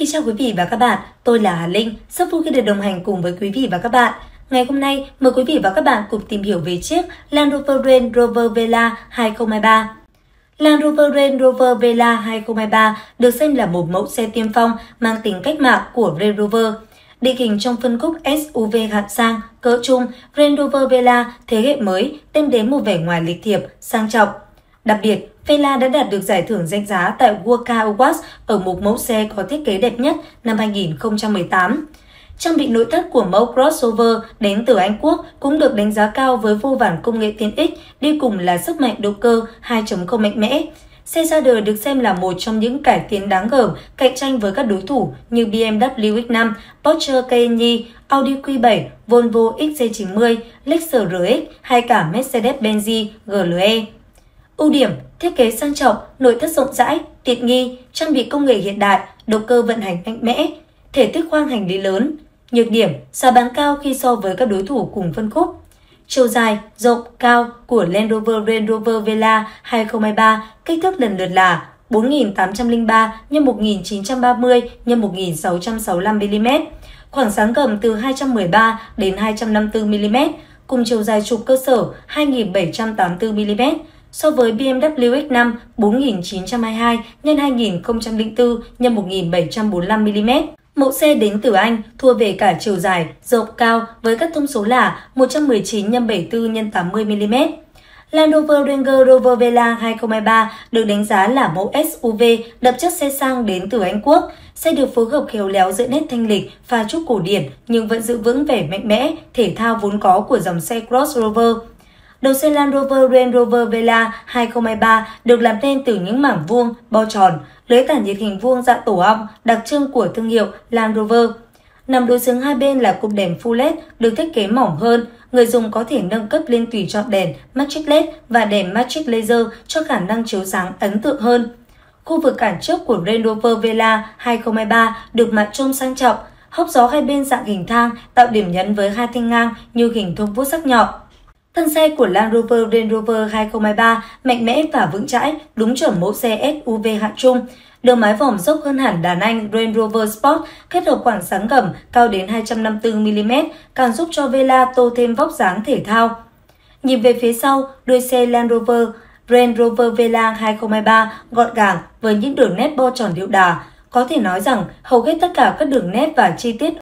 chào quý vị và các bạn, tôi là Hà Linh, rất vui khi được đồng hành cùng với quý vị và các bạn. Ngày hôm nay, mời quý vị và các bạn cùng tìm hiểu về chiếc Land Rover Range Rover Velar 2023. Land Rover Range Rover Velar 2023 được xem là một mẫu xe tiên phong mang tính cách mạng của Range Rover. Định hình trong phân khúc SUV hạng sang, cỡ trung, Range Rover Velar thế hệ mới đem đến một vẻ ngoài lịch thiệp, sang trọng. Đặc biệt, Velar đã đạt được giải thưởng danh giá tại World Car Awards ở mục mẫu xe có thiết kế đẹp nhất năm 2018. Trang bị nội thất của mẫu crossover đến từ Anh Quốc cũng được đánh giá cao với vô vàn công nghệ tiện ích, đi cùng là sức mạnh động cơ 2.0 mạnh mẽ. Xe ra đời được xem là một trong những cải tiến đáng gờm cạnh tranh với các đối thủ như BMW X5, Porsche Cayenne, Audi Q7, Volvo XC90, Lexus RX hay cả Mercedes-Benz GLE. Ưu điểm: thiết kế sang trọng, nội thất rộng rãi, tiện nghi, trang bị công nghệ hiện đại, động cơ vận hành mạnh mẽ, thể tích khoang hành lý lớn. Nhược điểm: giá bán cao khi so với các đối thủ cùng phân khúc. Chiều dài, rộng, cao của Land Rover Range Rover Velar 2023 kích thước lần lượt là 4.803 x 1.930 x 1.665 mm, khoảng sáng gầm từ 213 đến 254 mm, cùng chiều dài trục cơ sở 2.784 mm. So với BMW X5 4.922 x 2004 x 1.745 mm. Mẫu xe đến từ Anh thua về cả chiều dài, rộng, cao với các thông số là 119 x 74 x 80 mm. Land Rover Range Rover Velar 2023 được đánh giá là mẫu SUV đậm chất xe sang đến từ Anh Quốc. Xe được phối hợp khéo léo giữa nét thanh lịch, pha chút cổ điển nhưng vẫn giữ vững vẻ mạnh mẽ, thể thao vốn có của dòng xe crossover. Đầu xe Land Rover Range Rover Velar 2023 được làm nên từ những mảng vuông, bo tròn, lưới tản nhiệt hình vuông dạng tổ ong đặc trưng của thương hiệu Land Rover. Nằm đối xứng hai bên là cụm đèn Full LED được thiết kế mỏng hơn, người dùng có thể nâng cấp lên tùy chọn đèn Matrix LED và đèn Matrix Laser cho khả năng chiếu sáng ấn tượng hơn. Khu vực cản trước của Range Rover Velar 2023 được mặt trông sang trọng, hốc gió hai bên dạng hình thang tạo điểm nhấn với hai thanh ngang như hình thông vuốt sắc nhọn. Thân xe của Land Rover Range Rover 2023 mạnh mẽ và vững chãi, đúng chuẩn mẫu xe SUV hạng trung. Đường mái vòm dốc hơn hẳn đàn anh Range Rover Sport, kết hợp khoảng sáng gầm cao đến 254 mm, càng giúp cho Velar tô thêm vóc dáng thể thao. Nhìn về phía sau, đuôi xe Land Rover Range Rover Velar 2023 gọn gàng với những đường nét bo tròn điệu đà. Có thể nói rằng hầu hết tất cả các đường nét và chi tiết